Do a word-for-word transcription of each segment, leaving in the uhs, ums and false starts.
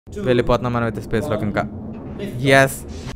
వెళ్ళిపోతున్నాం మనం అయితే స్పేస్లోకి ఇంకా. Yes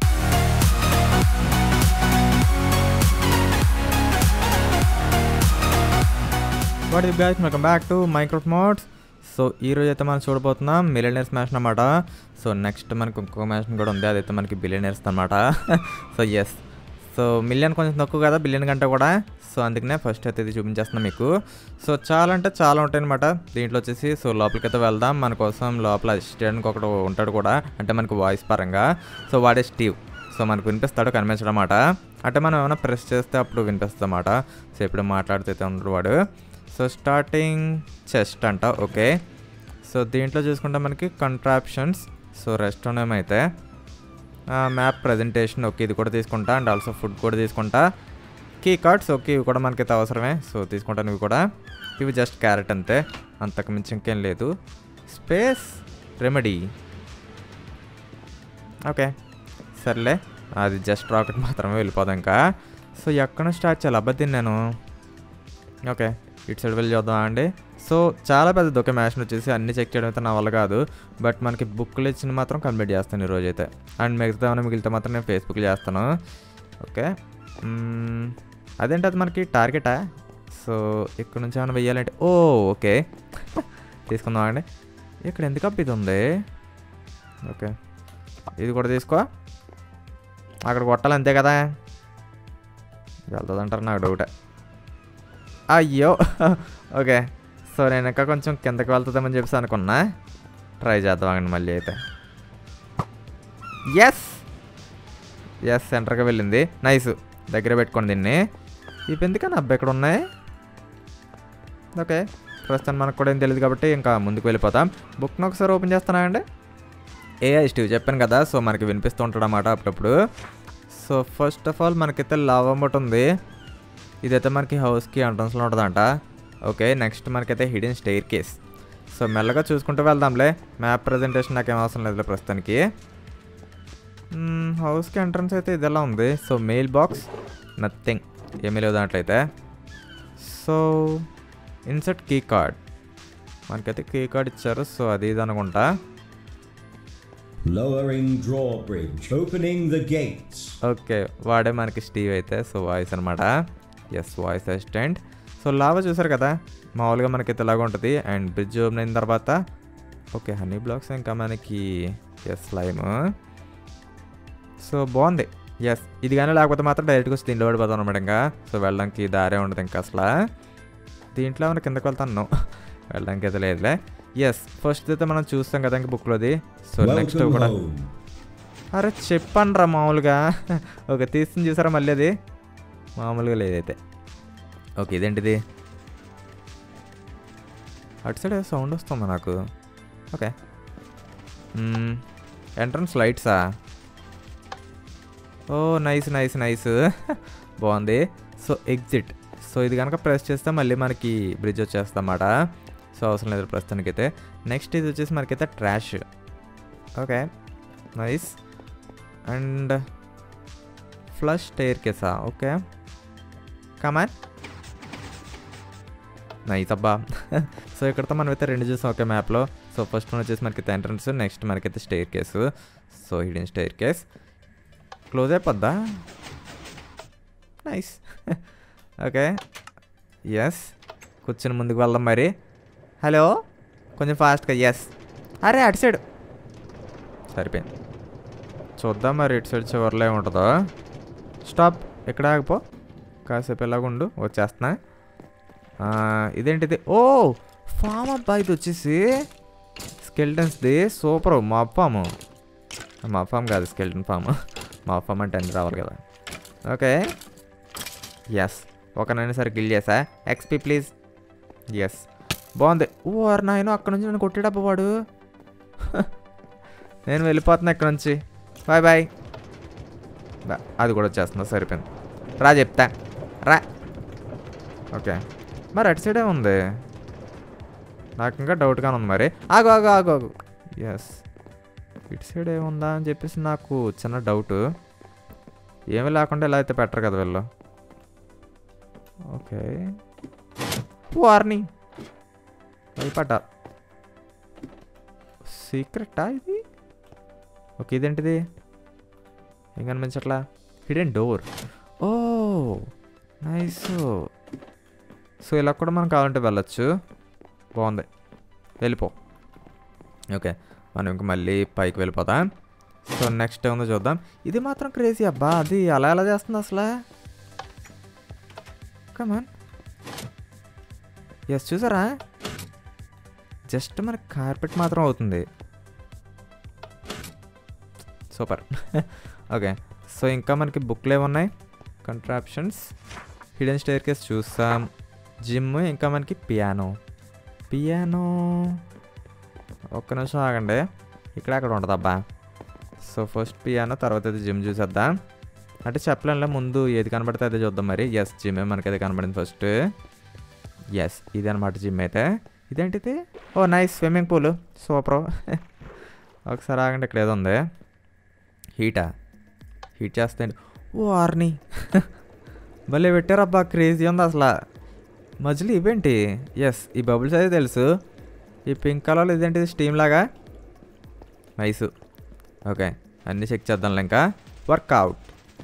what is guys, welcome back to Microsoft mods. So ఈరోజు అయితే మనం చూడబోతున్నాం మిలియనర్స్ మ్యాచ్ అన్నమాట. సో నెక్స్ట్ మనకు ఇంకొక మ్యాచ్ కూడా ఉంది, అదైతే మనకి బిలియనర్స్ అనమాట. సో ఎస్, సో మిలియన్ కొంచెం తక్కువ కదా బిలియన్ కంటే కూడా, సో అందుకనే ఫస్ట్ అయితే ఇది చూపించేస్తున్నాం మీకు. సో చాలా అంటే చాలా ఉంటాయి అనమాట దీంట్లో వచ్చేసి. సో లోపలికి అయితే వెళ్దాం. మన కోసం లోపల అసిస్టెంట్కి ఒకడు ఉంటాడు కూడా, అంటే మనకు వాయిస్ పరంగా. సో వాడే స్టీవ్. సో మనకు వినిపిస్తాడు కనిపించడం అన్నమాట. అంటే మనం ఏమైనా ప్రెస్ చేస్తే అప్పుడు వినిపిస్తుంది అన్నమాట. సో ఇప్పుడు మాట్లాడితే ఉంటాడు వాడు. సో స్టార్టింగ్ చెస్ట్ అంట. ఓకే, సో దీంట్లో చూసుకుంటే మనకి కంట్రాప్షన్స్. సో రెస్టారెంట్ అయితే మ్యాప్ ప్రజెంటేషన్, ఓకే ఇది కూడా తీసుకుంటా. అండ్ ఆల్సో ఫుడ్ కూడా తీసుకుంటా. కీ కార్డ్స్, ఓకే ఇవి కూడా మనకైతే అవసరమే. సో తీసుకుంటాను ఇవి కూడా. ఇవి జస్ట్ క్యారెట్ అంతే, అంతకు మించి ఇంకేం లేదు. స్పేస్ రెమెడీ, ఓకే సర్లే అది జస్ట్ రాకెట్ మాత్రమే, వెళ్ళిపోదాం ఇంకా. సో ఎక్కడ స్టార్ట్ చేయాలి అబ్బద్ది నేను. ఓకే ఇటు సైడ్ వెళ్ళి చూద్దాం అండి. సో చాలా పెద్దది ఓకే మ్యాచ్ని వచ్చేసి అన్ని చెక్ చేయడం అయితే నా వల్ల కాదు. బట్ మనకి బుక్లు ఇచ్చిన మాత్రం కంప్లీట్ చేస్తాను ఈరోజు అయితే. అండ్ మిగతా ఏమైనా మిగిలితే మాత్రం నేను ఫేస్బుక్లో చేస్తాను. ఓకే అదేంటి అది మనకి టార్గెటా? సో ఇక్కడ నుంచి ఏమైనా వెయ్యాలంటే ఓ ఓకే తీసుకుందాం అండి. ఇక్కడ ఎందుకు అప్ ఇది ఉంది? ఓకే ఇది కూడా తీసుకో, అక్కడ కొట్టాలి అంతే కదా. వెళ్తుంది అంటారు నాకు డౌటే. అయ్యో ఓకే, సో నేను ఇంకా కొంచెం కిందకి వెళ్తుందామని చెప్పేసి అనుకున్నా. ట్రై చేద్దామండి మళ్ళీ అయితే. ఎస్ ఎస్ సెంటర్గా వెళ్ళింది, నైస్. దగ్గర పెట్టుకోండి దీన్ని. ఇవి ఎందుకని అబ్బాయి ఇక్కడ ఉన్నాయి. ఓకే ప్రస్తుతం మనకు కూడా ఏం తెలియదు కాబట్టి ఇంకా ముందుకు వెళ్ళిపోతాం. బుక్ను ఒకసారి ఓపెన్ చేస్తానా అండి. ఏఐ స్టీవ్ చెప్పాను కదా, సో మనకి వినిపిస్తూ ఉంటాడు అన్నమాట అప్పుడప్పుడు. సో ఫస్ట్ ఆఫ్ ఆల్ మనకైతే లావా మోట్ ఉంది. ఇదైతే మనకి హౌస్కి ఎంట్రన్స్లో ఉంటుందంట. ఓకే నెక్స్ట్ మనకైతే హిడెన్ స్టెయిర్ కేస్. సో మెల్లగా చూసుకుంటూ వెళ్దాంలే. మ్యాప్ ప్రజెంటేషన్ నాకేం అవసరం లేదులే ప్రస్తుతానికి. హౌస్కి ఎంట్రన్స్ అయితే ఇదెలా ఉంది. సో మెయిల్ బాక్స్ నథింగ్, ఏమీ లేవు దాంట్లో అయితే. సో ఇన్సర్ట్ కీ కార్డ్, మనకైతే కీ కార్డ్ ఇచ్చారు. సో అది ఇది అనుకుంటా. Lowering drawbridge, opening the gates. Okay వాడే మనకి స్టీవ్ అయితే. సో వాయిస్ అనమాట. Yes voice assistant. So lava చూసారు కదా, మామూలుగా మనకైతే ఇలాగ ఉంటుంది. అండ్ బ్రిడ్జ్ ఓపెన్ అయిన తర్వాత ఓకే హనీ బ్లాక్స్, ఇంకా మనకి ఎస్ లైమ్. సో బాగుంది. ఎస్ ఇది కానీ లేకపోతే మాత్రం డైరెక్ట్గా వచ్చి దీంట్లో పడిపోతాం అనమాట ఇంకా. సో వెళ్ళడానికి దారే ఉండదు ఇంకా అసలు. దీంట్లో ఏమైనా కిందకి వెళ్తాను, వెళ్ళడానికి అయితే లేదులే. ఎస్ ఫస్ట్ అయితే మనం చూస్తాం కదా ఇంక బుక్లోది. సో నెక్స్ట్ కూడా అరే చెప్పండి రా మామూలుగా. ఓకే తీస్తుంది చూసారా మళ్ళీ అది మామూలుగా లేదైతే. ఓకే ఇదేంటిది, అటు సైడ్ సౌండ్ వస్తుందా నాకు. ఓకే ఎంట్రన్స్ లైట్సా. ఓ నైస్ నైస్ నైస్ బాగుంది. So exit. సో ఇది కనుక ప్రెస్ చేస్తే మళ్ళీ మనకి బ్రిడ్జ్ వచ్చేస్తాం అన్నమాట. సో అవసరం లేదు ప్రస్తుతానికి అయితే. నెక్స్ట్ ఇది వచ్చేసి మనకైతే trash. Okay nice. And flush స్టెయిర్ కేసా. ఓకే కమాన్ నైస్ అబ్బా. సో ఇక్కడతో మనమైతే రెండు చూసాం ఓకే మ్యాప్లో. సో ఫస్ట్ వన్ వచ్చేసి మనకైతే ఎంట్రన్స్, నెక్స్ట్ మనకైతే staircase. So hidden staircase close అయిపోద్దా. నైస్ ఓకే ఎస్ కూర్చొని ముందుకు వెళ్దాం మరి. హలో కొంచెం ఫాస్ట్గా. ఎస్ అరే అటు సైడ్ సరిపోయింది. చూద్దాం మరి ఇటు సైడ్ చివరిలో ఏముంటుందో. స్టాప్ ఇక్కడ ఆగిపో, కాసేపు ఎలాగుండు వచ్చేస్తున్నా. ఇదేంటిది, ఓ ఫామ్ అబ్బా ఇది వచ్చేసి స్కెల్టన్స్ది. Super mob farm. Mob farm కాదు స్కెల్టన్ ఫామ్. మాప్ ఫామ్ అంటే అన్ని రావాలి కదా. ఓకే ఎస్ ఒకనైనా సరే గిల్ చేసా. XP please. ఎస్ బాగుంది. ఓ అరే నాయన అక్కడ నుంచి నన్ను కొట్టాడబ్బా వాడు. నేను వెళ్ళిపోతున్నా ఇక్కడ నుంచి, బాయ్ బాయ్. అది కూడా వచ్చేస్తుందా, సరిపోయింది. రా చెప్తా రా. ఓకే మరి అటు సైడే ఉంది, నాకు ఇంకా డౌట్గానే ఉంది మరి. ఆగు ఆగు ఆగు ఆగు. ఎస్ ఇటు సైడ్ ఏముందా అని చెప్పేసి నాకు చిన్న డౌట్. ఏమీ లేకుండా ఎలా అయితే పెట్టరు కదా వీళ్ళు. ఓకే వార్నింగ్ భయపడ్డా. సీక్రెటా ఇది? ఓకే ఇదేంటిది ఏం కనిపించట్లా hidden door oh nice so ఇలా కూడా మనం కావాలంటే వెళ్ళొచ్చు బాగుంది వెళ్ళిపో ఓకే మనం ఇంక మళ్ళీ పైకి వెళ్ళిపోతాం సో నెక్స్ట్ ఏముందో చూద్దాం ఇది మాత్రం క్రేజీ అబ్బా అది అలా ఎలా చేస్తుంది అసలు కమాన్ ఎస్ చూసారా జస్ట్ మనకి కార్పెట్ మాత్రం అవుతుంది సూపర్ ఓకే సో ఇంకా మనకి బుక్లు ఏమున్నాయి కంట్రాప్షన్స్ హిడెన్ స్టేర్ కేస్ చూస్తాం జిమ్ ఇంకా మనకి పియానో పియానో ఒక్క నిమిషం ఆగండి ఇక్కడ అక్కడ ఉంటుంది అబ్బా సో ఫస్ట్ పియానో తర్వాత అయితే జిమ్ చూసేద్దాం అంటే చెప్పలేనులే ముందు ఏది కనబడితే అదే చూద్దాం మరి ఎస్ జిమ్ మనకైతే కనబడింది ఫస్ట్ ఎస్ ఇది అనమాట జిమ్ అయితే ఇదేంటిది oh nice swimming pool super ఒకసారి ఆగండి ఇక్కడ ఏదో ఉంది హీటా హీట్ చేస్తాండి ఓ ఆర్ని భలే పెట్టారబ్బా క్రేజీ ఉంది అసలు మధ్యలో ఇవేంటి ఎస్ ఈ బబుల్స్ అయితే తెలుసు ఈ పింక్ కలర్లో ఇదేంటిది స్టీమ్ లాగా నైస్ ఓకే అన్నీ చెక్ చేద్దాంలే ఇంకా workout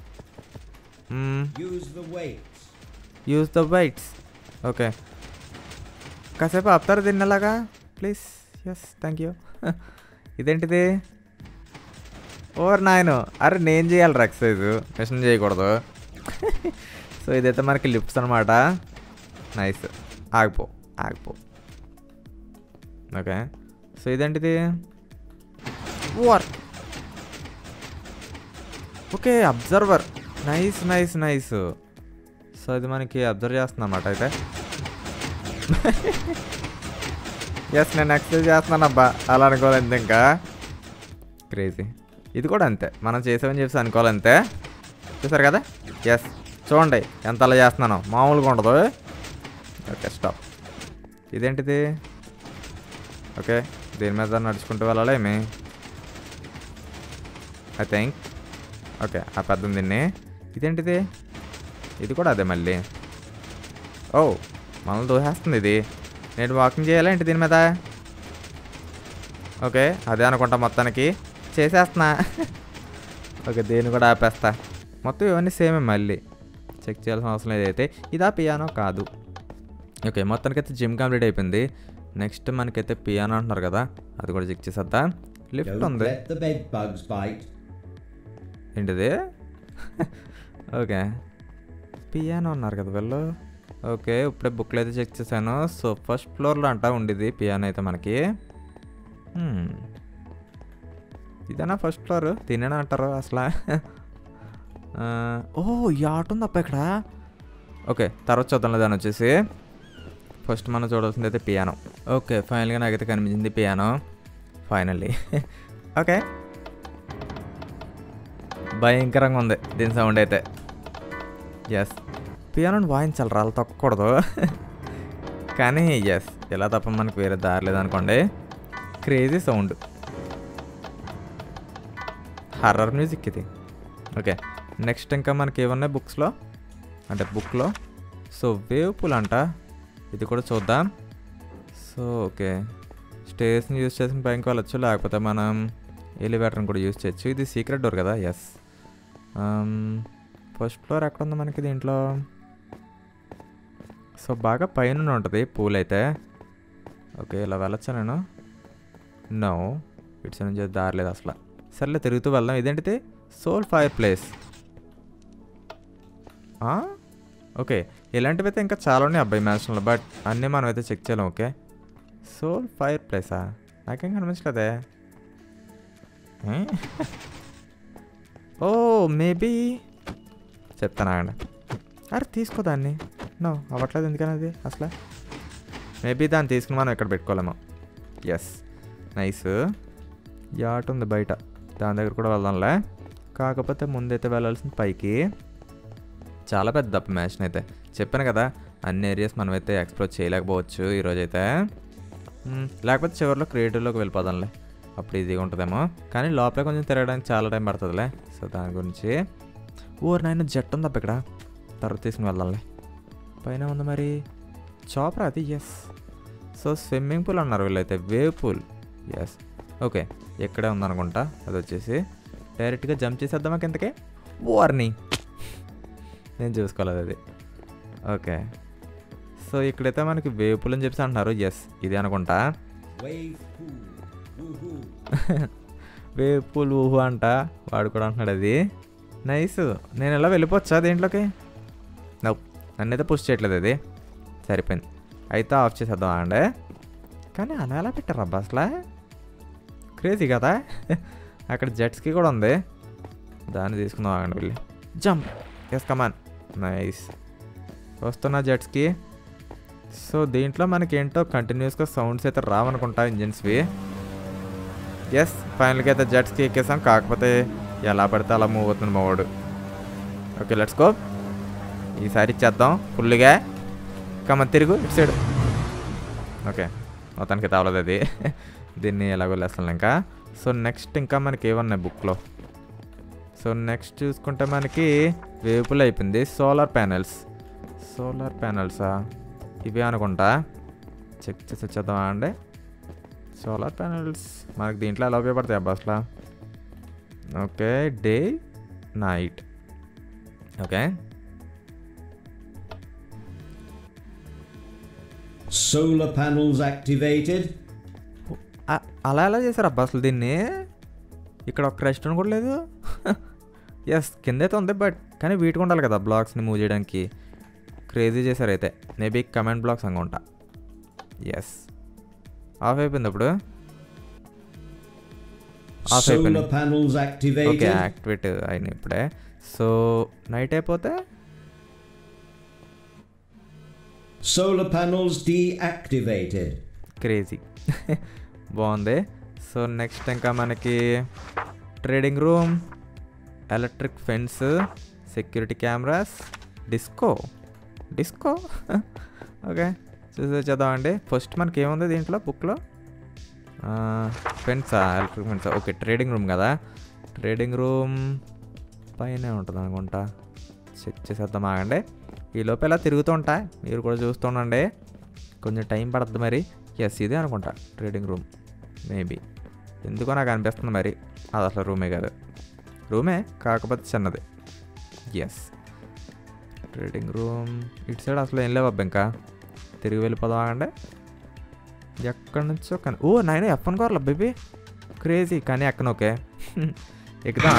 Use the weights. Use the weights okay కాసేపు ఆపుతారు దీన్ని అలాగా ప్లీజ్ ఎస్ థ్యాంక్ యూ ఇదేంటిది ఓర్ నాయను అరే నేను చేయాలి ఎక్సర్సైజ్ మిషన్ చేయకూడదు సో ఇదైతే మనకి లిఫ్ట్స్ అనమాట నైస్ ఆగిపో ఆగిపో ఓకే సో ఇదేంటిది work okay observer nice nice nice so ఇది మనకి అబ్జర్వ్ చేస్తుంది అన్నమాట అయితే ఎస్ నేను ఎక్సర్సైజ్ చేస్తున్నాను అబ్బా అలా అనుకోలేదు ఇంకా క్రేజీ ఇది కూడా అంతే మనం చేసామని చెప్పేసి అనుకోవాలంతే చూసారు కదా ఎస్ చూడండి ఎంత అలా చేస్తున్నాను మామూలుగా ఉండదు ఓకే స్టాప్ ఇదేంటిది ఓకే దీని మీద నడుచుకుంటూ వెళ్ళాలి ఏమి ఐ థింక్ ఓకే ఆ పెద్ద దీన్ని ఇదేంటిది ఇది కూడా అదే మళ్ళీ ఓ మనల్ని దూసేస్తుంది ఇది నేను వాకింగ్ చేయాలా ఏంటి దీని మీద ఓకే అదే అనుకుంటా మొత్తానికి చేసేస్తున్నా ఓకే దీన్ని కూడా ఆపేస్తా మొత్తం ఇవన్నీ సేమే మళ్ళీ చెక్ చేయాల్సిన అవసరం లేదైతే ఇదా పియానో కాదు ఓకే మొత్తానికైతే జిమ్ కంప్లీట్ అయిపోయింది నెక్స్ట్ మనకైతే పియానో అంటున్నారు కదా అది కూడా చెక్ చేసేద్దాం లిఫ్ట్ ఉంది ఏంటిది ఓకే పియానో అన్నారు కదా వీళ్ళు ఓకే ఇప్పుడే బుక్లో అయితే చెక్ చేశాను సో ఫస్ట్ ఫ్లోర్లో అంటా ఉండేది పియానో అయితే మనకి ఇదేనా ఫస్ట్ ఫ్లోర్ తినేనా అంటారు అసలు ఓ ఈ ఆట ఉంది అప్ప ఇక్కడ ఓకే తర్వాత చూద్దాం దాన్ని వచ్చేసి ఫస్ట్ మనం చూడాల్సింది అయితే పియానో ఓకే ఫైనల్గా నాకైతే కనిపించింది పియానో ఫైనల్లీ ఓకే భయంకరంగా ఉంది దీని సౌండ్ అయితే ఎస్ పియానోని వాయించాలి రాళ్ళు తొక్కకూడదు కానీ ఎస్ ఎలా తప్ప మనకు వేరే దారి లేదనుకోండి క్రేజీ సౌండ్ హర్రర్ మ్యూజిక్ ఇది ఓకే నెక్స్ట్ ఇంకా మనకి ఏమన్నాయి బుక్స్లో అంటే బుక్లో సో వేవ్ పూల్ అంట ఇది కూడా చూద్దాం సో ఓకే స్టేర్స్ని యూజ్ చేసిన పైకి వెళ్ళచ్చు లేకపోతే మనం ఎలివేటర్ని కూడా యూజ్ చేయొచ్చు ఇది సీక్రెట్ డోర్ కదా ఎస్ ఫస్ట్ ఫ్లోర్ ఎక్కడ ఉంది మనకి దీంట్లో సో బాగా పైన ఉంటుంది పూల్ అయితే ఓకే ఇలా వెళ్ళొచ్చా నేను నో ఇట్స్ నుంచి దారి లేదు అసలు సర్లే తిరుగుతూ వెళ్దాం ఇదేంటిది సోల్ ఫైర్ ప్లేస్ ఓకే ఇలాంటివి అయితే ఇంకా చాలా ఉన్నాయి అబ్బాయి మ్యాన్షన్లో బట్ అన్నీ మనం అయితే చెక్ చేయలేం ఓకే సోల్ ఫైర్ ప్లేసా నాకేం కనిపించలేదే ఓ మేబీ చెప్తాను ఆగండి అరే తీసుకో దాన్ని నో అవ్వట్లేదు ఎందుకని అది అసలు మేబీ దాన్ని తీసుకుని మనం ఇక్కడ పెట్టుకోలేము ఎస్ నైస్ యాట్ ఉంది బయట దాని దగ్గర కూడా వెళ్దాంలే కాకపోతే ముందైతే వెళ్ళాల్సింది పైకి చాలా పెద్ద అప్ మ్యాషన్ అయితే చెప్పాను కదా అన్ని ఏరియాస్ మనమైతే ఎక్స్ప్లోర్ చేయలేకపోవచ్చు ఈరోజైతే లేకపోతే చివరిలో క్రియేటివ్లోకి వెళ్ళిపోదాంలే అప్పుడు ఈజీగా ఉంటుందేమో కానీ లోపల కొంచెం తిరగడానికి చాలా టైం పడుతుందిలే సో దాని గురించి ఓర్ నైన్ జెట్ ఉంది అప్ప ఇక్కడ తర్వాత తీసుకుని వెళ్దాంలే పైన ఉంది మరి చాపర్ అది ఎస్ సో స్విమ్మింగ్ పూల్ అన్నారు వీళ్ళైతే వేవ్ పూల్ ఎస్ ఓకే ఇక్కడే ఉందనుకుంటా. అది వచ్చేసి డైరెక్ట్గా జంప్ చేసేద్దామా కిందకి. వార్నింగ్, నేను చూసుకోలేదు అది. ఓకే, సో ఇక్కడైతే మనకి వేపులు అని చెప్పేసి అంటున్నారు. ఎస్, ఇదే అనుకుంటా. వేపులు ఊహు అంట, వాడు కూడా అంటున్నాడు అది. నైస్. నేను ఎలా వెళ్ళిపోవచ్చా దీంట్లోకి? నవ్వు, నన్ను అయితే పుష్ చేయట్లేదు అది. సరిపోయింది, అయితే ఆఫ్ చేసేద్దాం అండి. కానీ అలా ఎలా పెట్టారు అబ్బా అసలు? క్రేజీ కదా. అక్కడ జెట్స్కి కూడా ఉంది, దాన్ని తీసుకుందాం ఆగండి వెళ్ళి. Jump, yes come on. నైస్, వస్తున్నా జెట్స్కి. సో దీంట్లో మనకి ఏంటో కంటిన్యూస్గా సౌండ్స్ అయితే రావనుకుంటా ఇంజిన్స్వి. ఎస్, ఫైనల్గా అయితే జెట్స్కి ఎక్కేసాం. కాకపోతే ఎలా పడితే అలా మూవ్ అవుతుంది మా వాడు. Okay, let's go. ఈసారి ఇచ్చేద్దాం ఫుల్గా. కమన్, తిరుగు ఇటు సైడ్. ఓకే, మొత్తానికి తావలేదు అది. దీన్ని ఎలాగో లేస్తాను ఇంకా. సో నెక్స్ట్ ఇంకా మనకి ఏమన్నాయి బుక్లో? సో నెక్స్ట్ చూసుకుంటే మనకి వేపులు అయిపోయింది. Solar panels. సోలార్ ప్యానెల్సా ఇవే అనుకుంటా. చెక్ చేసి వచ్చేద్దామా అండి. సోలార్ ప్యానెల్స్ మనకి దీంట్లో ఎలా ఉపయోగపడతాయి అబ్బా అసలు? Okay, day night. Okay, solar panels activated. అలా ఎలా చేశారు అబ్బా అసలు దీన్ని? ఇక్కడ ఒక్క రెస్టారెంట్ కూడా లేదు. ఎస్, కింద అయితే ఉంది, బట్ కానీ వీటికి ఉండాలి కదా బ్లాక్స్ని మూవ్ చేయడానికి. క్రేజీ చేశారు అయితే. మేబీ కమెంట్ బ్లాక్స్ అనుకుంటా. ఎస్, ఆఫ్ అయిపోయింది అప్పుడు. ఆఫ్ అయిపోయింది. ఓకే, యాక్టివేట్ అయినాయి ఇప్పుడే. సో నైట్ అయిపోతే solar panels deactivated. క్రేజీ. బాగుంది. సో నెక్స్ట్ ఇంకా మనకి trading room, electric fence, security cameras, disco. Disco okay, చూసి వచ్చేద్దామండి. ఫస్ట్ మనకి ఏముంది దీంట్లో బుక్లో? ఫెన్సా, ఎలక్ట్రిక్ ఫెన్సా. ఓకే, ట్రేడింగ్ రూమ్ కదా. ట్రేడింగ్ రూమ్ పైన ఉంటుంది అనుకుంటా. చెక్ చేసేద్దాం ఆగండి. ఈ లోపు ఇలా తిరుగుతూ ఉంటా, మీరు కూడా చూస్తూ ఉండండి. కొంచెం టైం పడుతుంది మరి. ఎస్, ఇదే అనుకుంటా ట్రేడింగ్ రూమ్ మేబీ. ఎందుకో నాకు అనిపిస్తుంది మరి. అది అసలు రూమే కాదు, రూమే కాకపోతే చిన్నది. Yes, trading room. ఇటు సైడ్ అసలు ఏం లేవు ఇంకా. తిరిగి వెళ్ళిపోదాం ఆగండి. ఎక్కడి నుంచో కానీ ఓ నాయన ఎఫ్ వన్ కావాలి బేబీ. క్రేజీ, కానీ ఎక్కను. ఓకే, ఎక్కుదా.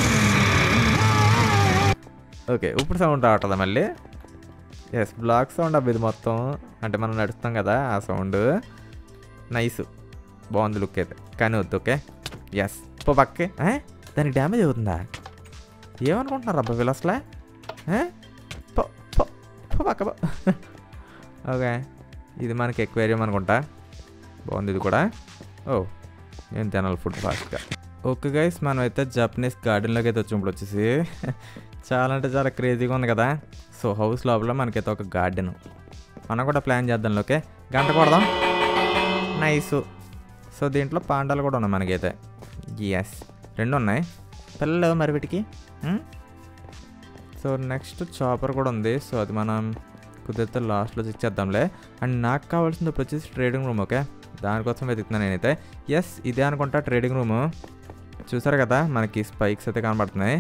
ఓకే, ఇప్పుడు సౌండ్ రావట్దా మళ్ళీ? ఎస్, బ్లాక్ సౌండ్ అబ్బా ఇది మొత్తం. అంటే మనం నడుస్తాం కదా ఆ సౌండ్. నైస్, బాగుంది లుక్ అయితే. కానీ వద్దు. ఓకే, ఎస్, పో పక్కే. దానికి డ్యామేజ్ అవుతుందా? ఏమనుకుంటున్నారు అబ్బా వీళ్ళు అసలే? పో పో పో పక్క పో. ఓకే, ఇది మనకి ఎక్వేరియం అనుకుంటా. బాగుంది ఇది కూడా. ఓ, నేను తినాలి ఫుడ్ ఫాస్ట్గా. ఓకే గైస్, మనం అయితే జపనీస్ గార్డెన్లోకి అయితే వచ్చినప్పుడు వచ్చేసి చాలా అంటే చాలా క్రేజీగా ఉంది కదా. సో హౌస్ లోపల మనకైతే ఒక గార్డెన్ మనం కూడా ప్లాన్ చేద్దాం. ఓకే, గంట కొడదాం. నైస్. సో దీంట్లో పాండాలు కూడా ఉన్నాయి మనకైతే. ఎస్, రెండు ఉన్నాయి. పిల్లలు మరి వీటికి. సో నెక్స్ట్ చాపర్ కూడా ఉంది. సో అది మనం కుదిరితే లాస్ట్లో చెక్ చేద్దాంలే. అండ్ నాకు కావాల్సింది ఇప్పుడు వచ్చేసి ట్రేడింగ్ రూమ్. ఓకే, దానికోసం వెతుకుతున్నాను నేనైతే. ఎస్, ఇదే అనుకుంటా ట్రేడింగ్ రూము. చూసారు కదా మనకి స్పైక్స్ అయితే కనబడుతున్నాయి.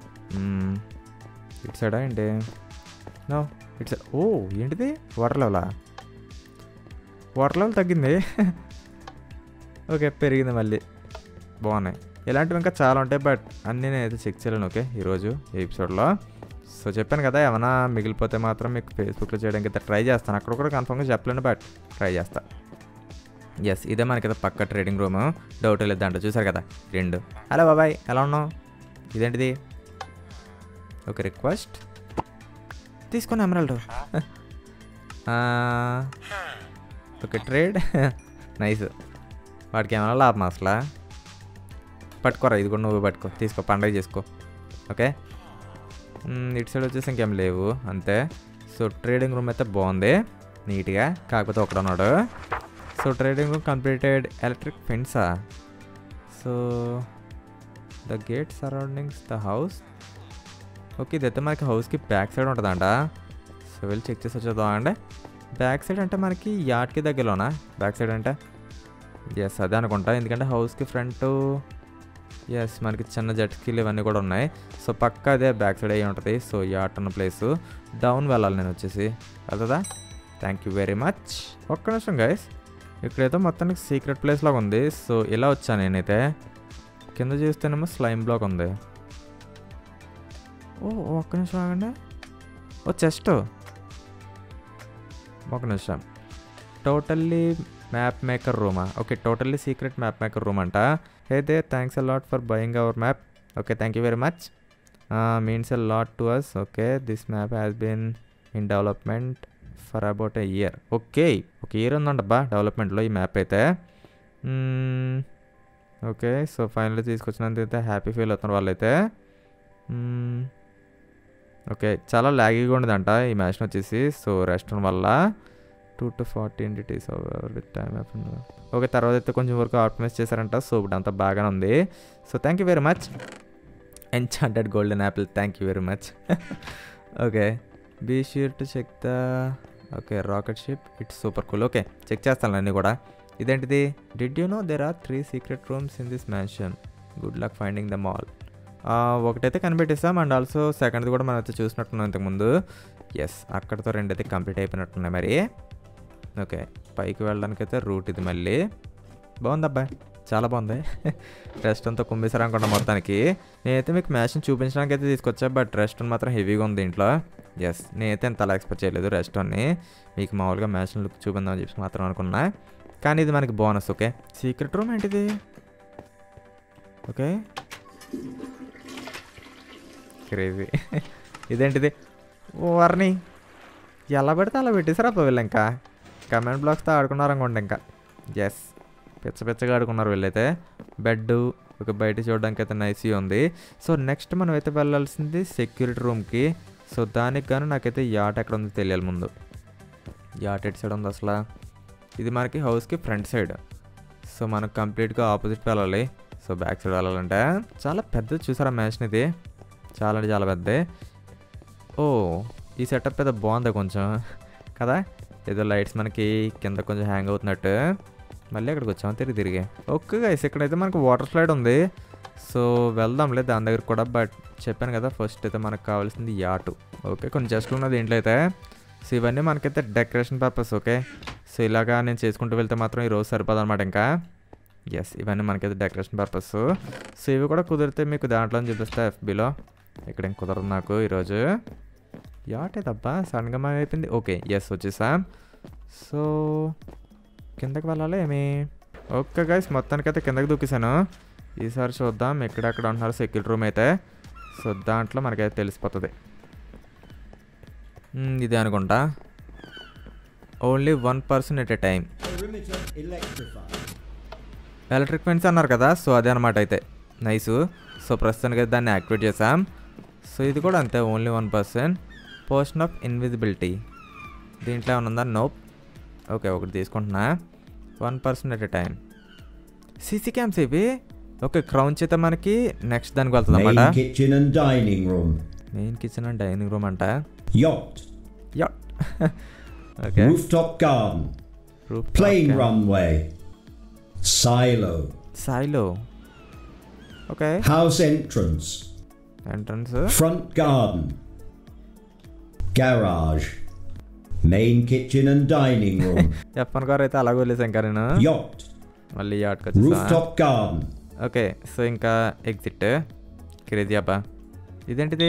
ఇటు సైడా ఏంటి? నో, ఇటు సైడ్. ఓ ఏంటిది? వాటర్ లెవెలా? వాటర్ లెవెల్ తగ్గింది. ఓకే, పెరిగింది మళ్ళీ. బాగున్నాయి. ఇలాంటివి ఇంకా చాలా ఉంటాయి, బట్ అన్నీ నేనైతే చెక్ చేయలేను. ఓకే, ఈరోజు ఎపిసోడ్లో. సో చెప్పాను కదా, ఏమైనా మిగిలిపోతే మాత్రం మీకు ఫేస్బుక్లో చేయడానికి అయితే ట్రై చేస్తాను. అక్కడ కూడా కన్ఫర్మ్గా చెప్పలేను, బట్ ట్రై చేస్తా. ఎస్, ఇదే మనకైతే పక్క ట్రేడింగ్ రూమ్. డౌట్ లేదు దాంట్లో. చూసారు కదా రెండు. హలో బాబాయ్, ఎలా ఉన్నావు? ఇదేంటిది? ఓకే, రిక్వెస్ట్ తీసుకొని ఎమరాల్డ్. Okay, trade. నైస్. వాడికి ఏమైనా లాభం అసలు? పట్టుకోరా, ఇది కూడా నువ్వు పట్టుకో, తీసుకో, పండగ చేసుకో. ఓకే, ఇటు సైడ్ వచ్చేసి ఇంకేం లేవు అంతే. సో ట్రేడింగ్ రూమ్ అయితే బాగుంది నీట్గా, కాకపోతే ఒకడున్నాడు. So trading room completed. Electric ఫెన్సా? So the gate surroundings the house. Okay, ఇదైతే మనకి హౌస్కి బ్యాక్ సైడ్ ఉంటుందంట. సో వెళ్ళి చెక్ చేసి వచ్చేద్దాం అండి. బ్యాక్ సైడ్ అంటే మనకి యార్డ్కి దగ్గరలోనా? బ్యాక్ సైడ్ అంటే ఎస్ అదే అనుకుంటా, ఎందుకంటే హౌస్కి ఫ్రంట్ ఎస్ మనకి చిన్న జెట్ స్కీలు ఇవన్నీ కూడా ఉన్నాయి. సో పక్క అదే బ్యాక్ సైడ్ అయ్యి ఉంటుంది. సో యాట్ ఉన్న ప్లేసు డౌన్ వెళ్ళాలి నేను వచ్చేసి, వెళ్తుందా? Thank you very much. ఒక్క నిమిషం గైస్, ఇక్కడైతే మొత్తానికి సీక్రెట్ ప్లేస్ లాగా ఉంది. సో ఇలా వచ్చాను నేనైతే. కింద చూస్తేనేమో స్లైమ్ బ్లాక్ ఉంది. ఓ ఒక్క నిమిషం ఆగండి. ఓ చెస్ట్, ఒక నిమిషం. టోటల్లీ మ్యాప్ మేకర్ రూమా? Okay, totally secret map maker room అంట. అయితే thanks a lot for buying our map. Okay, thank you very much. Means a lot to us. Okay, this map has been in development for about a year. Okay, ఒక year ఉందంటబ్బా డెవలప్మెంట్లో ఈ మ్యాప్ అయితే. Okay, so finally తీసుకొచ్చినందుకైతే happy feel అవుతున్నారు వాళ్ళైతే. Okay, చాలా లాగీగా ఉండదంట ఈ మ్యాచ్ వచ్చేసి. సో రెస్టారెంట్ వల్ల two to forty entities with time. Okay, తర్వాత అయితే కొంచెం వరకు ఆప్టిమైజ్ చేశారంట. సో ఇప్పుడు అంతా బాగానే ఉంది. So thank you very much. Enchanted golden apple, thank you very much. Okay, be sure to check the okay rocket ship, it's super cool. Okay, check చేస్తాను అన్నీ కూడా. ఇదేంటిది? Did you know there are three secret rooms in this mansion, good luck finding them all. ఒకటైతే కనిపెట్టేస్తాం, and also సెకండ్ది కూడా మనం అయితే చూసినట్టున్నాం ఇంతకుముందు. ఎస్, అక్కడితో రెండైతే కంప్లీట్ అయిపోయినట్టున్నాయి మరి. ఓకే, పైకి వెళ్ళడానికి అయితే రూట్ ఇది మళ్ళీ. బాగుంది అబ్బాయి, చాలా బాగుంది. రెస్ట్ అంతా కుమ్మేశారు అనుకుంటా మొత్తానికి. నేనైతే మీకు మ్యాచ్ని చూపించడానికి అయితే తీసుకొచ్చా, బట్ రెస్ట్ మాత్రం హెవీగా ఉంది ఇంట్లో. ఎస్, నేనైతే ఎంత అలా ఎక్స్పెక్ట్ చేయలేదు రెస్టాన్ని. మీకు మామూలుగా మ్యాచ్ని లుక్ చూపిందామని చెప్పి మాత్రం అనుకున్నా, కానీ ఇది మనకి బోనస్. ఓకే, సీక్రెట్ రూమ్ ఏంటిది? Okay, crazy. ఇదేంటిది? వారిని ఎలా పెడితే అలా పెట్టేశారు అబ్బా వీళ్ళు. ఇంకా కమెంట్ బ్లాక్స్తో ఆడుకున్నారు అనుకోండి ఇంకా. ఎస్, పిచ్చ పిచ్చగా ఆడుకున్నారు వీళ్ళైతే. బెడ్ ఒక బయట చూడడానికి అయితే నైసీ ఉంది. సో నెక్స్ట్ మనం అయితే వెళ్ళాల్సింది సెక్యూరిటీ రూమ్కి. సో దానికి కానీ నాకైతే యాట్ ఎక్కడ ఉందో తెలియాలి ముందు. యాట్ ఎటు సైడ్ ఉంది అసలు? ఇది మనకి హౌస్కి ఫ్రంట్ సైడ్. సో మనకు కంప్లీట్గా ఆపోజిట్ వెళ్ళాలి. సో బ్యాక్ సైడ్ వెళ్ళాలంటే చాలా పెద్దది. చూసారా మ్యాచ్ని? ఇది చాలా అంటే చాలా పెద్దది. ఓ, ఈ సెటప్ అయితే బాగుంది కొంచెం కదా. ఏదో లైట్స్ మనకి కింద కొంచెం హ్యాంగ్ అవుతున్నట్టు. మళ్ళీ అక్కడికి వచ్చాము తిరిగి తిరిగి. ఓకే గైస్, ఇక్కడైతే మనకు వాటర్ స్లైడ్ ఉంది. సో వెళ్దాంలే దాని దగ్గర కూడా. బట్ చెప్పాను కదా, ఫస్ట్ అయితే మనకు కావాల్సింది యాటు. ఓకే, కొన్ని జస్ట్ ఉన్నది ఇంట్లో అయితే. సో ఇవన్నీ మనకైతే డెకరేషన్ పర్పస్. ఓకే, సో ఇలాగా నేను చేసుకుంటూ వెళ్తే మాత్రం ఈరోజు సరిపోదు అనమాట ఇంకా. ఎస్, ఇవన్నీ మనకైతే డెకరేషన్ పర్పస్. సో ఇవి కూడా కుదిరితే మీకు దాంట్లో చూపిస్తా ఎఫ్బీలో. ఇక్కడ ఏం కుదరదు నాకు ఈరోజు. యాటే తప్ప సడన్గా మనం అయిపోయింది. ఓకే, ఎస్ వచ్చేసాం. సో కిందకి వెళ్ళాలి ఏమి? ఓకే గైస్, మొత్తానికైతే కిందకి దూకేశాను. ఈసారి చూద్దాం ఎక్కడెక్కడ ఉంటున్నారు సెక్యూరిటీ రూమ్ అయితే. సో దాంట్లో మనకైతే తెలిసిపోతుంది. ఇదే అనుకుంటా. Only one person at a time. Electric fence అన్నారు కదా, సో అదే అనమాట అయితే. నైసు. సో ప్రస్తుతానికి అయితే దాన్ని యాక్టివేట్ చేసాం. సో ఇది కూడా అంతే, only one person. Potion of invisibility దీంట్లో ఏమైనా ఉందా? నోప్. ఓకే, ఒకటి తీసుకుంటున్నా. One person at a time. CC cams ఇవి. ఓకే, క్రౌన్ చేత మనకి నెక్స్ట్ దానికి వెళ్తుంది అన్నమాట. Main kitchen and dining room. Main kitchen and dining room అంట. Yacht. Yacht. Okay. Rooftop garden. Rooftop Plane garden. runway. Silo. Silo. Okay. House entrance. Entrance. Front garden. Garage. Main kitchen and dining room. చెప్పను గారు అయితే అలాగే వెళ్ళేసాం ఇంకా నేను. Yacht. మళ్ళీ యాట్కి వచ్చేసా. Rooftop garden. Okay, so ఇంకా ఎగ్జిట్. క్రేజీ అబ్బా. ఇదేంటిది?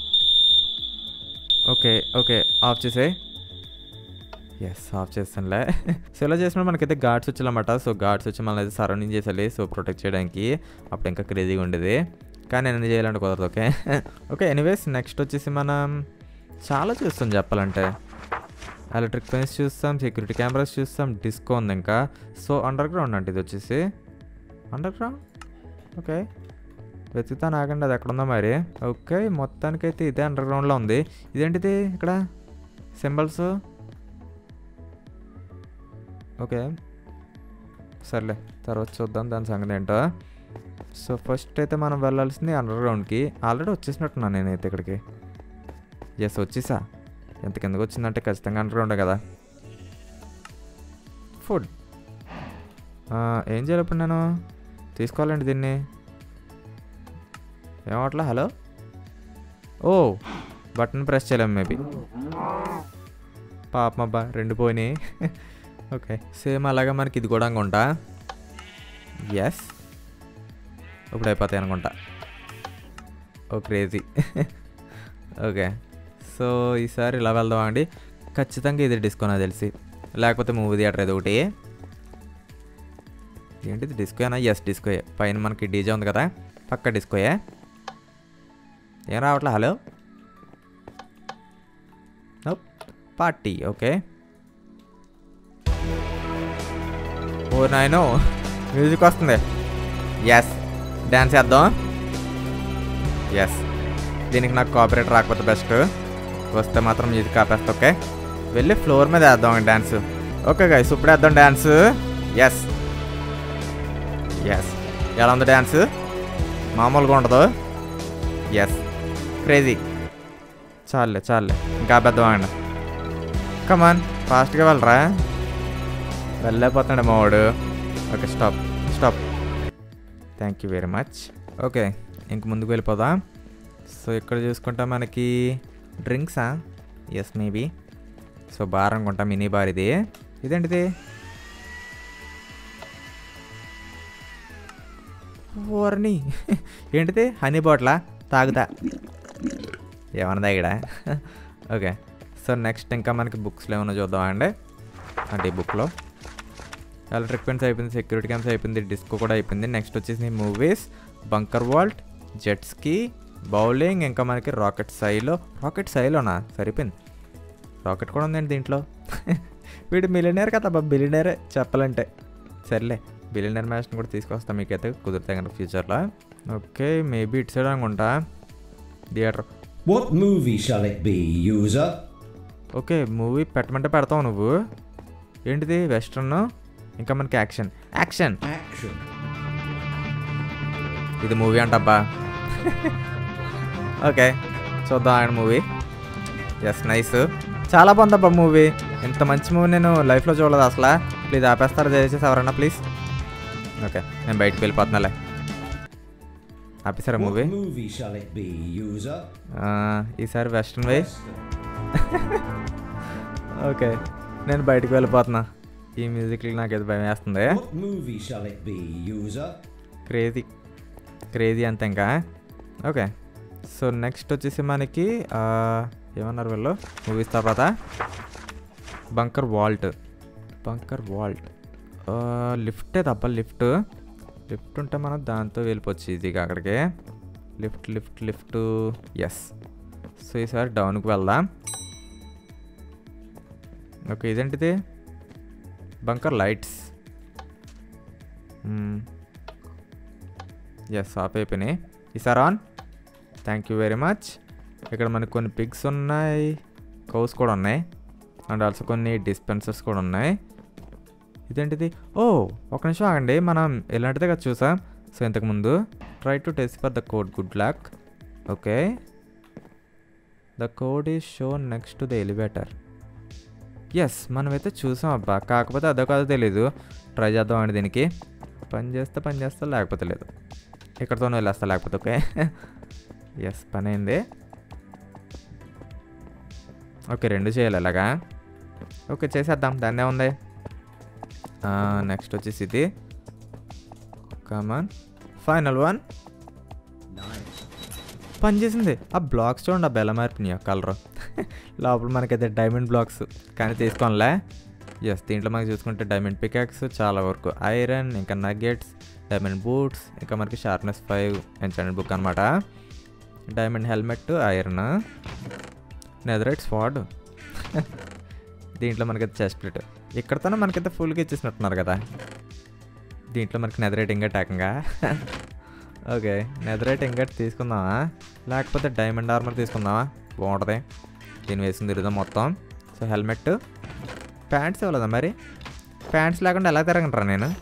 ఓకే ఓకే, ఆఫ్ చేసేయి. ఎస్, ఆఫ్ చేస్తానులే. సో ఇలా చేసినప్పుడు మనకైతే గార్డ్స్ వచ్చాయన్నమాట. సో గార్డ్స్ వచ్చి మనల్ని అయితే సరౌండింగ్ చేసేయాలి. సో ప్రొటెక్ట్ చేయడానికి. అప్పుడు ఇంకా క్రేజీగా ఉండేది, కానీ నేను చేయాలంటే కుదరదు. ఓకే ఓకే ఎనీవేస్, నెక్స్ట్ వచ్చేసి మనం చాలా చూస్తాం చెప్పాలంటే. ఎలక్ట్రిక్ ఫెన్స్ చూస్తాం, సెక్యూరిటీ కెమెరాస్ చూస్తాం, డిస్కో ఉంది ఇంకా. సో అండర్ గ్రౌండ్ అంటే ఇది వచ్చేసి అండర్ గ్రౌండ్. ఓకే, వెతుకుతాను ఆగండి, అది ఎక్కడ ఉందో మరి. ఓకే, మొత్తానికైతే ఇదే అండర్ గ్రౌండ్లో ఉంది. ఇదేంటిది ఇక్కడ సింబల్స్? ఓకే సర్లే, తర్వాత చూద్దాం దాని సంగతి ఏంటో. సో ఫస్ట్ అయితే మనం వెళ్ళాల్సింది అండర్ గ్రౌండ్కి. ఆల్రెడీ వచ్చేసినట్టున్నాను నేనైతే ఇక్కడికి. ఎస్ వచ్చేసా. ఎంత కిందకి వచ్చిందంటే ఖచ్చితంగా అండర్ గ్రౌండే కదా. ఫుడ్. ఏం చేయాలి ఇప్పుడు నేను? తీసుకోవాలండి దీన్ని. ఏమట్లా? హలో, ఓ బటన్ ప్రెస్ చేయలేము మేబీ. పాపం అబ్బా, రెండు పోయినాయి. ఓకే, సేమ్ అలాగే మనకి ఇది కూడా అనుకుంటా. ఎస్, ఇప్పుడు అయిపోతాయి అనుకుంటా. ఓ క్రేజీ. ఓకే, సో ఈసారి ఇలా వెళ్దాం అండి. ఖచ్చితంగా ఇది డిస్కో నాకు తెలిసి, లేకపోతే మూవీ థియేటర్ ఏదో ఒకటి. ఏంటిది, డిస్కోయేనా? ఎస్ డిస్కోయే. పైన మనకి డీజే ఉంది కదా, పక్క డిస్కోయే. ఏం రావట్లే? Hello, party. ఓకే, ఓ నాయనో మ్యూజిక్ వస్తుంది. ఎస్, డ్యాన్స్ చేద్దాం. ఎస్, దీనికి నాకు కాపీరైట్ రాకపోతే బెస్ట్, వస్తే మాత్రం మ్యూజిక్ ఆపేస్తా. ఓకే, వెళ్ళి ఫ్లోర్ మీద వేద్దాం డ్యాన్స్. ఓకే గైస్, ఇప్పుడు వేద్దాం డ్యాన్స్. ఎస్ ఎస్, ఎలా ఉంది డ్యాన్స్? మామూలుగా ఉండదు. Yes, crazy. చాలే చాలే, ఇంకా ఆపేద్దాం అండి. కమాన్, ఫాస్ట్గా వెళ్ళరా, వెళ్ళలేకపోతున్నాడు మా వాడు. Okay, stop stop. Thank you very much. Okay, ఇంక ముందుకు వెళ్ళిపోదాం. సో ఇక్కడ చూసుకుంటా మనకి డ్రింక్సా? Yes maybe. సో బార్ అనుకుంటా, మినీ బార్ ఇది. ఇదేంటిది? ఓర్ని, ఏంటిది? హనీ బాటిలా? తాగుతా, ఏమన్నా తాగిడా? ఓకే, సో నెక్స్ట్ ఇంకా మనకి బుక్స్లో ఏమన్నా చూద్దాం అండి. అంటే ఈ బుక్లో ఎలక్ట్రిక్ పెన్స్ అయిపోయింది, సెక్యూరిటీ క్యామ్స్ అయిపోయింది, డిస్కో కూడా అయిపోయింది. నెక్స్ట్ వచ్చేసి movies, bunker vault, jet ski, bowling, ఇంకా మనకి రాకెట్ సైలో. రాకెట్ సైలోనా? సరిపోయింది, రాకెట్ కూడా ఉందండి దీంట్లో. వీడు మిలియనేర్ కదా బాబు, బిలియనేరే చెప్పాలంటే. సర్లే, బిలియనేర్ మ్యాచ్ని కూడా తీసుకొస్తాం మీకైతే కుదిరితే కనుక ఫ్యూచర్లో. ఓకే, మేబీ ఇటు సైడ్ అనుకుంటా theatre. What movie shall it be, user? Okay, movie పెట్టమంటే పెడతావు నువ్వు. ఏంటిది? వెస్ట్రన్, ఇంకా మనకి యాక్షన్. Action Action. ఇది మూవీ అంటబ్బా. ఓకే, చూద్దాం ఆయన మూవీ. ఎస్, నైస్, చాలా బాగుందబ్బా మూవీ. ఇంత మంచి మూవీ నేను లైఫ్లో చూడలేదు అసలు. ప్లీజ్ ఆపేస్తారా దయచేసి ఎవరన్నా ప్లీజ్. ఓకే, నేను బయటకు వెళ్ళిపోతున్నాలే. ఆపేసారా movie? What movie shall it be, user? ఈసారి వెస్ట్రన్ వే. ఓకే, నేను బయటకు వెళ్ళిపోతున్నా. ఈ మ్యూజిక్లు నాకైతే భయం వేస్తుంది. What movie shall it be, user? Crazy crazy అంతే ఇంకా. ఓకే, సో నెక్స్ట్ వచ్చేసి మనకి ఏమన్నారు వీళ్ళు మూవీస్ తర్వాత? Bunker vault. బంకర్ వాల్ట్ లిఫ్టే తప్ప, లిఫ్ట్ లిఫ్ట్ ఉంటే మనం దాంతో వెళ్ళిపోవచ్చు ఈజీగా అక్కడికి. Lift lift lift. Yes, so ఈసారి డౌన్కి వెళ్దాం. ఓకే, ఇదేంటిది? Bunker lights. ఎస్, ఆఫ్ అయిపోయినాయి. ఈసారి on. Thank you very much. ఇక్కడ మనకు కొన్ని పిగ్స్ ఉన్నాయి, కౌస్ కూడా ఉన్నాయి, అండ్ ఆల్సో కొన్ని డిస్పెన్సర్స్ కూడా ఉన్నాయి. ఇదేంటిది? ఓ ఒక నిమిషం ఆగండి, మనం ఇలాంటిదే కదా చూసాం. సో ఇంతకుముందు try to test for the code, good luck. Okay, the code is show next to the elevator. Yes, మనమైతే చూసాం అబ్బా, కాకపోతే అదో కాదో తెలీదు. ట్రై చేద్దాం అండి దీనికి. పని చేస్తే పని చేస్తా, లేకపోతే లేదు. ఇక్కడతోనే వెళ్ళేస్తా లేకపోతే. ఓకే, ఎస్, పని అయింది. ఓకే, రెండు చేయాలి ఇలాగా. ఓకే, చేసేద్దాం, దాన్నే ఉంది. నెక్స్ట్ వచ్చేసి ఇది. Come on, final one. పని చేసింది. ఆ బ్లాక్స్ చూడండి, ఆ బెల్ల మార్పినాయి కలర్. లోపల మనకైతే డైమండ్ బ్లాక్స్, కానీ తీసుకోనిలే. ఎస్, దీంట్లో మనకి చూసుకుంటే డైమండ్ పికాక్స్ చాలా వరకు, ఐరన్, ఇంకా నగెట్స్, డైమండ్ బూట్స్, ఇంకా మనకి షార్ప్నెస్ ఫైవ్ ఎంచాంటెడ్ బుక్ అనమాట. Diamond helmet, iron, netherite sword. దీంట్లో మనకైతే చెస్ట్ ప్లేట్. ఇక్కడతోనే మనకైతే ఫుల్గా ఇచ్చేసినట్టున్నారు కదా. దీంట్లో మనకి నెదరైట్ ఇంగట్ ఏకంగా. ఓకే, నెదరైట్ ఇంగట్ తీసుకుందామా, లేకపోతే డైమండ్ ఆర్మర్ తీసుకుందామా? బాగుంటుంది, దీన్ని వేసుకుని తిరుగుదాం మొత్తం. సో హెల్మెట్, ప్యాంట్స్ ఇవ్వలేదా మరి? ప్యాంట్స్ లేకుండా ఎలా తిరగంటారా నేను?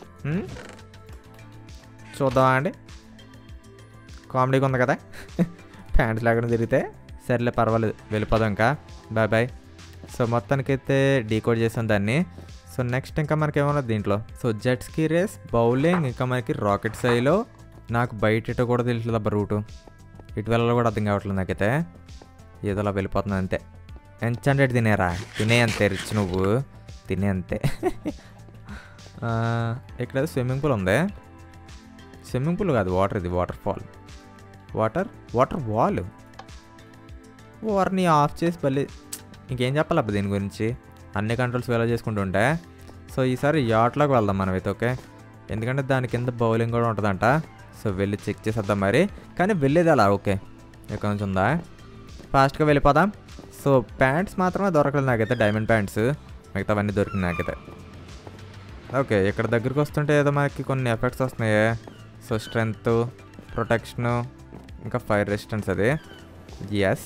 చూద్దామా అండి, కామెడీగా ఉంది కదా. ప్యాంట్స్ లేకుండా తిరిగితే. సర్లే పర్వాలేదు, వెళ్ళిపోదాం ఇంకా. Bye bye. సో మొత్తానికైతే డీకోడ్ చేసాం దాన్ని. సో సో నెక్స్ట్ ఇంకా మనకి ఏమన్నది దీంట్లో. So jet ski race, bowling, ఇంకా మనకి రాకెట్ సైలో. నాకు బయట ఇటు కూడా తెలియట్లేదు అబ్బా రూటు. ఇటు వెళ్ళాలో కూడా అర్థం కావట్లేదు నాకైతే. ఏదోలా వెళ్ళిపోతుంది అంతే. ఎంచండెడ్ తినేరా, తినే అంతే రిచ్ నువ్వు, తినే అంతే. ఇక్కడ స్విమ్మింగ్ పూల్ ఉంది. స్విమ్మింగ్ పూల్ కాదు, వాటర్ ఇది, waterfall. Water water wall. వార్ని ఆఫ్ చేసి మళ్ళీ ఇంకేం చెప్పాలి అబ్బా దీని గురించి. అన్ని కంట్రోల్స్ వేలా చేసుకుంటూ ఉంటే. సో ఈసారి యాట్లోకి వెళ్దాం మనమైతే. ఓకే, ఎందుకంటే దాని కింద బౌలింగ్ కూడా ఉంటుందంట. సో వెళ్ళి చెక్ చేసేద్దాం మరి. కానీ వెళ్ళేది అలా. ఓకే, ఎక్కడి నుంచి ఉందా, ఫాస్ట్గా వెళ్ళిపోదాం. సో ప్యాంట్స్ మాత్రమే దొరకలేదు నాకైతే, డైమండ్ ప్యాంట్స్. మిగతావన్నీ దొరికింది నాకైతే. ఓకే, ఇక్కడ దగ్గరికి వస్తుంటే ఏదో మనకి కొన్ని ఎఫెక్ట్స్ వస్తున్నాయి. సో స్ట్రెంగ్త్, ప్రొటెక్షను, ఇంకా ఫైర్ రెసిస్టెన్స్. అది ఎస్.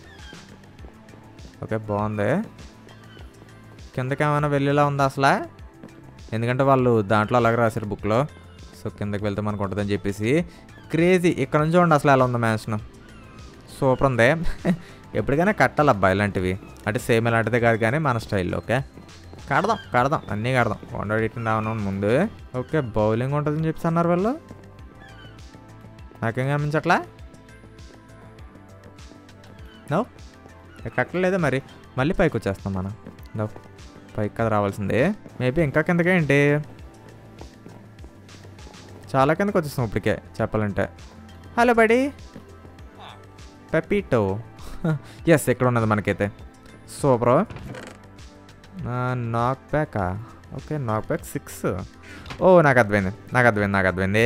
ఓకే, బాగుంది. కిందకి ఏమైనా వెళ్ళేలా ఉందా అసలు? ఎందుకంటే వాళ్ళు దాంట్లో అలాగే రాశారు బుక్లో. సో కిందకి వెళ్తే మనకు ఉంటుందని చెప్పేసి. క్రేజీ. ఇక్కడ నుంచి ఉండి అసలు ఎలా ఉంది మ్యాన్షన్. సూపర్ ఉంది. ఎప్పటికైనా కట్టాలి అబ్బా ఇలాంటివి. అంటే సేమ్ ఇలాంటిదే కాదు కానీ మన స్టైల్లో. ఓకే, కడదాం కడదాం అన్నీ కడదాం. వన్ ఎయిటీ రావడం ముందు. ఓకే, బౌలింగ్ ఉంటుందని చెప్పేసి అన్నారు వాళ్ళు. నాకేం గమనించట్లా. నో కట్టలేదే మరి. మళ్ళీ పైకి వచ్చేస్తాం మనం. నో పైకి కదా రావాల్సిందే. మేబీ ఇంకా కిందకే ఏంటి, చాలా కిందకి వచ్చేస్తాం ఇప్పటికే చెప్పాలంటే. Hello body, పెపీటో. ఎస్, ఎక్కడ ఉన్నది మనకైతే. సూపర్. నాక్ బ్యాకా. Okay, knock back six. ఓ నాకు అర్థమైంది నాకు అర్థమైంది నాకు అర్థమైంది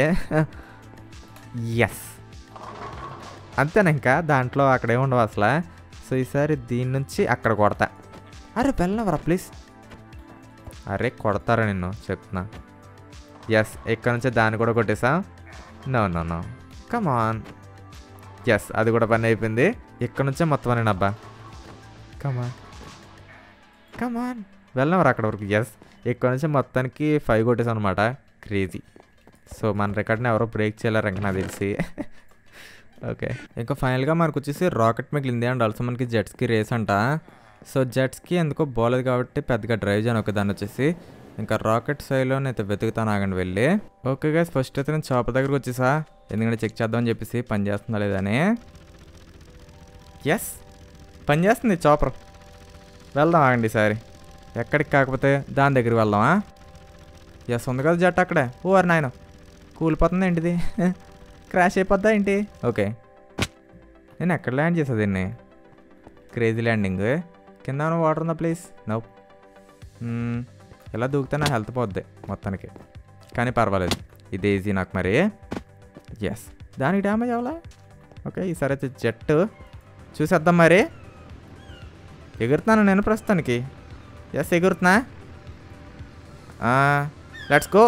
ఎస్, అంతేనా ఇంకా దాంట్లో అక్కడే ఉండవు అసలు. సో ఈసారి దీని నుంచి అక్కడ కొడతా. అరే వెళ్ళవరా ప్లీజ్. అరే కొడతారా నిన్ను చెప్తున్నా. ఎస్, ఇక్కడ నుంచి దాన్ని కూడా కొట్టేసా. No no no come on. Yes, అది కూడా పని అయిపోయింది. ఇక్కడ నుంచే మొత్తం అని అబ్బా. కమాన్ కమాన్ వెళ్ళినవరా అక్కడ వరకు. ఎస్, ఇక్కడ నుంచి మొత్తానికి ఫైవ్ కొట్టేసాం అనమాట. క్రేజీ. సో మన రికార్డ్ని ఎవరో బ్రేక్ చేయలేరు ఇంకా నాకు తెలిసి. ఓకే, ఇంకా ఫైనల్గా మనకు వచ్చేసి రాకెట్ మిగిలింది. అండ్ ఆల్సో మనకి జెట్స్కి రేస్ అంట. సో జెట్స్కి ఎందుకో బాలేదు కాబట్టి పెద్దగా డ్రైవ్ చేయను. ఒక దాన్ని వచ్చేసి ఇంకా రాకెట్ సైడ్లో అయితే వెతుకుతాను ఆగండి వెళ్ళి. ఓకే గైస్, ఫస్ట్ అయితే నేను చాపర్ దగ్గరకు వచ్చేసా. ఎందుకంటే చెక్ చేద్దామని చెప్పేసి పని చేస్తుందా లేదని. ఎస్, పని చేస్తుంది చాపర్. వెళ్దాం ఆగండి ఈసారి. ఎక్కడికి కాకపోతే దాని దగ్గరికి వెళ్దామా. ఎస్, ఉంది కదా జట్ అక్కడే. ఓ అరే నాయన, కూలిపోతుంది ఏంటిది, క్రాష్ అయిపోద్దా ఏంటి. ఓకే, నేను ఎక్కడ ల్యాండ్ చేసా దీన్ని. Crazy landing. కింద వాటర్ ఉందా ప్లీజ్. నో, ఇలా దూకితే నా హెల్త్ పోద్ది మొత్తానికి. కానీ పర్వాలేదు, ఇది ఈజీ నాకు మరి. ఎస్, దానికి డ్యామేజ్ అవ్వాలా. ఓకే, ఈసారి అయితే జట్టు చూసేద్దాం మరి. ఎగురుతున్నాను నేను ప్రస్తుతానికి. ఎస్, ఎగురుతున్నా. Let's go.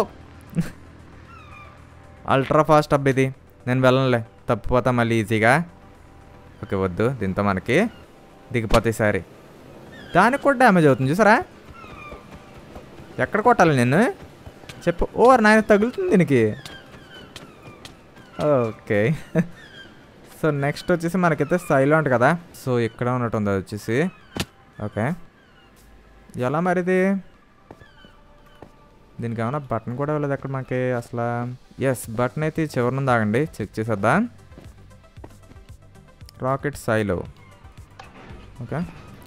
అల్ట్రా ఫాస్ట్ అబ్బా ఇది. నేను వెళ్ళనులే, తప్పిపోతా మళ్ళీ ఈజీగా. ఓకే వద్దు, దీంతో మనకి దిగిపోతే ఈసారి. దానికి కూడా డ్యామేజ్ అవుతుంది చూసారా. ఎక్కడ కొట్టాలి నేను చెప్పు. ఓ నాయన తగులుతుంది దీనికి. ఓకే, సో నెక్స్ట్ వచ్చేసి మనకైతే సైలెంట్ కదా. సో ఇక్కడ ఉన్నట్టు ఉంది అది వచ్చేసి. ఓకే, ఎలా మరిది. దీనికి ఏమైనా బటన్ కూడా ఇవ్వలేదు అక్కడ మనకి అసలు. ఎస్, బటన్ అయితే చివరి నుండి ఆగండి, చెక్ చేసేద్దాం. Rocket silo. ఓకే,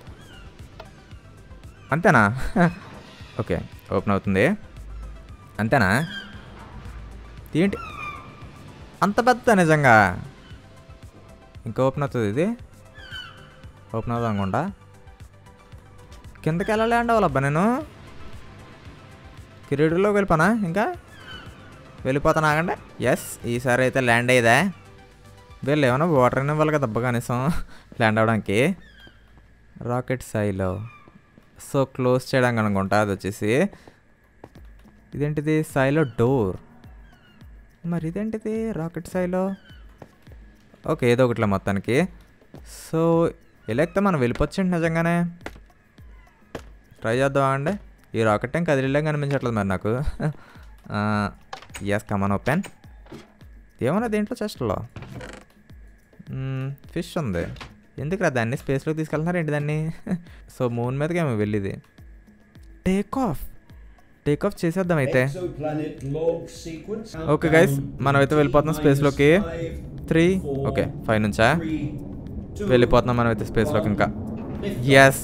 అంతేనా. ఓకే, ఓపెన్ అవుతుంది. అంతేనా. ఏంటి అంత పెద్ద నిజంగా. ఇంకా ఓపెన్ అవుతుంది ఇది. ఓపెన్ అవుతుంది అనుకుంటా. కిందకి ఎలా ల్యాండ్ అవ్వాలబ్బా నేను. కిరీడులోకి వెళ్ళిపోనా ఇంకా. వెళ్ళిపోతాను ఆగండి. ఎస్, ఈసారి అయితే ల్యాండ్ అయ్యేదా. వీళ్ళు ఏమైనా వాటర్ అయినా ఇవ్వాలి కదా దెబ్బ కనీసం ల్యాండ్ అవ్వడానికి. రాకెట్ సైలో. సో క్లోజ్ చేయడానికి అనుకుంటా అది వచ్చేసి. ఇదేంటిది సైలో డోర్. మరి ఇదేంటిది రాకెట్ సైలో. ఓకే, ఏదో ఒకట్లే మొత్తానికి. సో ఇలా ఎక్కితే మనం వెళ్ళిపోవచ్చండి నిజంగానే. ట్రై చేద్దామా అండి. ఈ రాకెట్ టైం కదిలిలా కనిపించట్లేదు మరి నాకు. Yes, come on open. ఏమన్నా దీంట్లో చెస్ట్లో ఫిష్ ఉంది. ఎందుకురా దాన్ని స్పేస్లోకి తీసుకెళ్తున్నారు ఏంటి దాన్ని. సో మూన్ మీదకి ఏమో వెళ్ళిది. Take off. టేక్ ఆఫ్ చేసేద్దాం అయితే. Exoplanet log sequence. Okay guys, మనం అయితే వెళ్ళిపోతున్నాం స్పేస్లోకి. త్రీ ఓకే ఫైవ్ నుంచా వెళ్ళిపోతున్నాం మనం అయితే స్పేస్లోకి. ఇంకా ఎస్.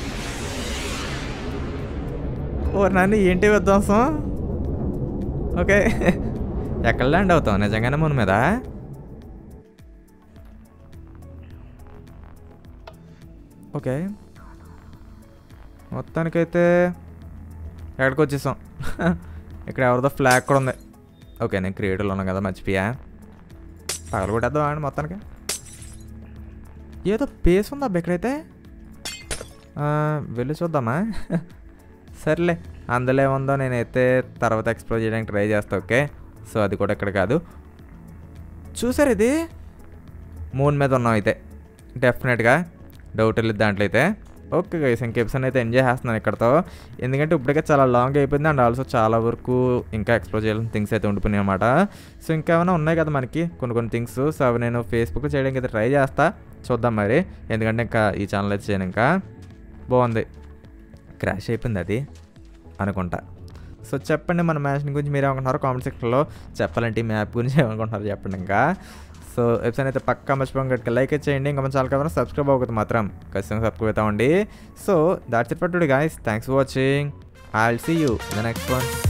ఓ నాన్న ఏంటి విధ్వంసం. ఓకే ఎక్కడ ల్యాండ్ అవుతాం నిజంగానే మూన్ మీద. ఓకే మొత్తానికైతే ఎక్కడికి వచ్చేసాం. ఇక్కడ ఎవరిదో ఫ్లాగ్ కూడా ఉంది. ఓకే నేను క్రియేటివ్లో ఉన్నాను కదా మర్చిపోయా. పగలు కొట్టేద్దాం అండి మొత్తానికి. ఏదో పేస్ ఉందా ఇక్కడైతే, వెళ్ళి చూద్దామా. సర్లే అందులో ఏముందో నేనైతే తర్వాత ఎక్స్ప్లోర్ చేయడానికి ట్రై చేస్తా. ఓకే సో అది కూడా ఇక్కడ కాదు. చూసారు ఇది మూన్ మీద ఉన్నాం అయితే డెఫినెట్గా, డౌట్ వెళ్ళిద్ది దాంట్లో అయితే. ఓకే గైస్ ఇంక ఎపిసోడ్ అయితే ఎంజాయ్ చేస్తున్నాను ఇక్కడతో, ఎందుకంటే ఇప్పటికే చాలా లాంగ్ అయిపోయింది అండ్ ఆల్సో చాలా వరకు ఇంకా ఎక్స్ప్లోర్ చేయాల్సిన థింగ్స్ అయితే ఉండిపోయినాయి అనమాట. సో ఇంకేమైనా ఉన్నాయి కదా మనకి కొన్ని కొన్ని థింగ్స్. సో అవి నేను ఫేస్బుక్లో చేయడానికి అయితే ట్రై చేస్తా, చూద్దాం మరి. ఎందుకంటే ఇంకా ఈ ఛానల్ అయితే చేయను. ఇంకా బాగుంది, క్రాష్ అయిపోయింది అది అనుకుంటా. సో చెప్పండి మన మ్యాచ్ గురించి మీరు ఏమనుకుంటున్నారో కామెంట్ సెక్షన్లో చెప్పాలంటే ఈ మ్యాప్ గురించి ఏమనుకుంటున్నారో చెప్పండి. ఇంకా సో ఎపిసోడ్ అయితే పక్కా మర్చిపోయి గట్టిగా లైక్ చేయండి. ఇంకా మన ఛానల్ కావాలి సబ్స్క్రైబ్ అవ్వదు మాత్రం ఖచ్చితంగా సబ్స్క్రైబ్ అవుతామండి. So that's it for today guys, thanks for watching. I will see you in the next one.